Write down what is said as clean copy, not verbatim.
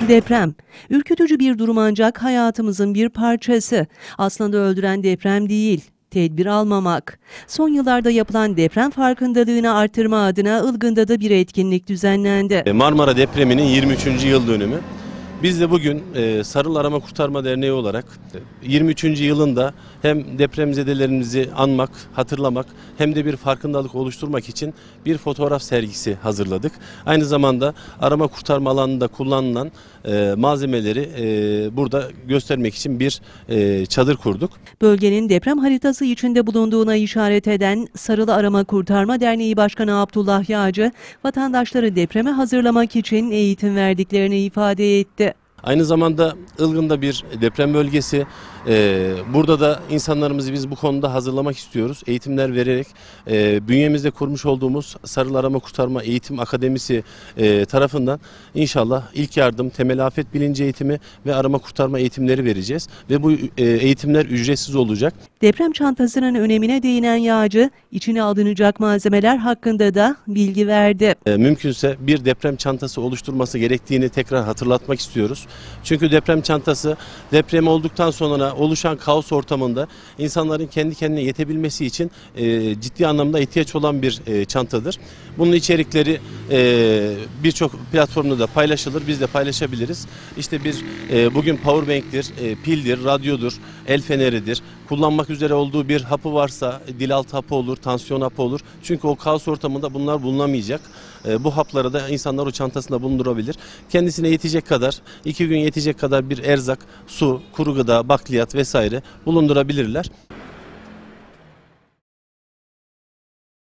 Deprem. Ürkütücü bir durum ancak hayatımızın bir parçası. Aslında öldüren deprem değil, tedbir almamak. Son yıllarda yapılan deprem farkındalığını artırma adına Ilgın'da da bir etkinlik düzenlendi. Marmara depreminin 23. yıl dönümü. Biz de bugün Sarıl Arama Kurtarma Derneği olarak 23. yılında hem depremzedelerimizi anmak, hatırlamak hem de bir farkındalık oluşturmak için bir fotoğraf sergisi hazırladık. Aynı zamanda arama kurtarma alanında kullanılan malzemeleri burada göstermek için bir çadır kurduk. Bölgenin deprem haritası içinde bulunduğuna işaret eden Sarıl Arama Kurtarma Derneği Başkanı Abdullah Yağcı, vatandaşları depreme hazırlamak için eğitim verdiklerini ifade etti. Aynı zamanda Ilgın'da bir deprem bölgesi. Burada da insanlarımızı biz bu konuda hazırlamak istiyoruz. Eğitimler vererek bünyemizde kurmuş olduğumuz Sarıl Arama Kurtarma Eğitim Akademisi tarafından inşallah ilk yardım, temel afet bilinci eğitimi ve arama kurtarma eğitimleri vereceğiz. Ve bu eğitimler ücretsiz olacak. Deprem çantasının önemine değinen Yağcı, içine alınacak malzemeler hakkında da bilgi verdi. Mümkünse bir deprem çantası oluşturması gerektiğini tekrar hatırlatmak istiyoruz. Çünkü deprem çantası deprem olduktan sonra oluşan kaos ortamında insanların kendi kendine yetebilmesi için ciddi anlamda ihtiyaç olan bir çantadır. Bunun içerikleri birçok platformda da paylaşılır, biz de paylaşabiliriz. İşte bugün powerbank'tir, pildir, radyodur, el feneridir. Kullanmak üzere olduğu bir hapı varsa dilaltı hapı olur, tansiyon hapı olur. Çünkü o kaos ortamında bunlar bulunamayacak. Bu hapları da insanlar o çantasında bulundurabilir. Kendisine yetecek kadar, 2 gün yetecek kadar bir erzak, su, kuru gıda, bakliyat vesaire bulundurabilirler.